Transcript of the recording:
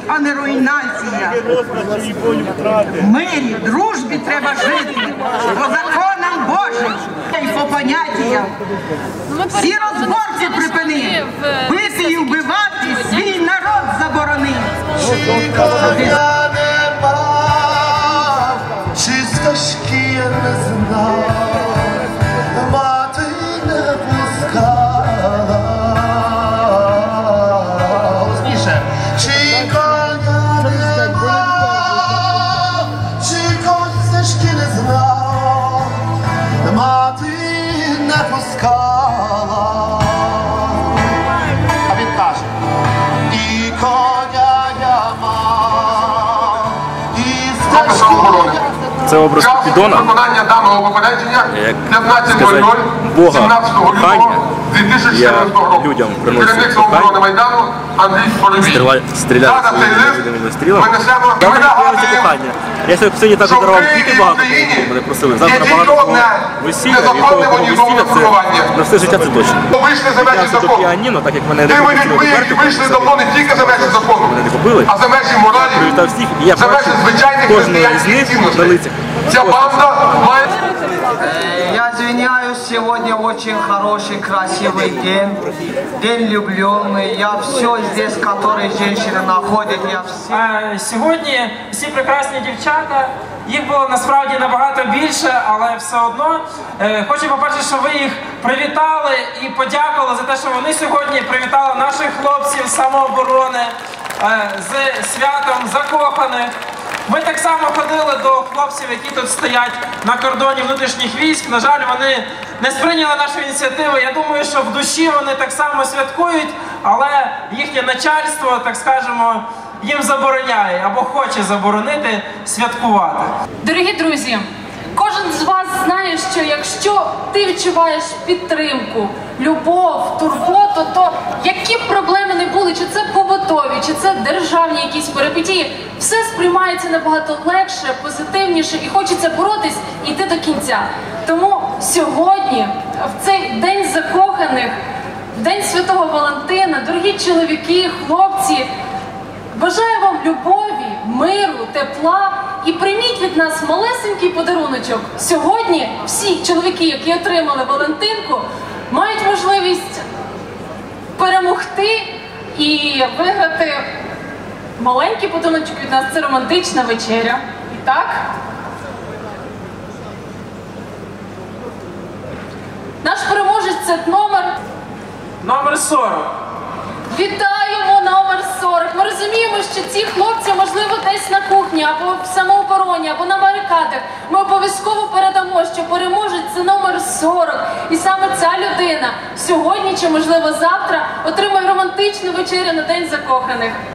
а не руйнація. В мирі, дружбі треба жити, по законам Божим і по поняттям. Всі розборки припини, бити і вбивати, свій народ заборонив. Чисточки я не знав, мати не пускала. Голосніше. Чи коня не мав, чи косточки не знав, мати не пускала. А він каже, і коня я мав, і стежки. Це образ Купідона, як сказати, Бога кохання. Я людям приносив кохання, стріляв своїми стрілами. Це кохання. Я сьогодні також дарував квіти багато, мене просили. Завтра багато весілля, і того весілля це на все життя це точно. Я до піаніно, так як мене не побили, привітав всіх, і я бачу кожного із них на лицях. Я извиняюсь, сегодня очень хороший, красивый день, день влюбленный. Я все здесь, которые женщины находят, я все. Сьогодні всі прекрасні дівчата, їх було насправді набагато більше, але все одно хочу побачити, що ви їх привітали і подякували за те, що вони сьогодні привітали наших хлопців самооборони з святом закоханих. Ми так само ходили до хлопців, які тут стоять на кордоні внутрішніх військ. На жаль, вони не сприйняли нашу ініціативу. Я думаю, що в душі вони так само святкують, але їхнє начальство, так скажемо, їм забороняє або хоче заборонити святкувати. Дорогі друзі, кожен з вас знає, що якщо ти відчуваєш підтримку, любов, турботу, то які б проблеми не були, чи це побутові, чи це державні якісь перипетії, все сприймається набагато легше, позитивніше і хочеться боротись і йти до кінця. Тому сьогодні, в цей День закоханих, в День Святого Валентина, дорогі чоловіки, хлопці, бажаю вам любові, миру, тепла і прийміть від нас малесенький подаруночок. Сьогодні всі чоловіки, які отримали Валентинку, мають можливість перемогти і виграти маленький подаруночок від нас. Це романтична вечеря. І так? Наш переможець – це Номер 40. Вітаємо номер 40. Ми розуміємо, що ці хлопці, можливо, десь на кухні, або в самообороні, або на барикадах. Ми обов'язково передамо, що переможець – це номер 40. І саме ця людина сьогодні, чи, можливо, завтра, отримає романтичну вечерю на День закоханих.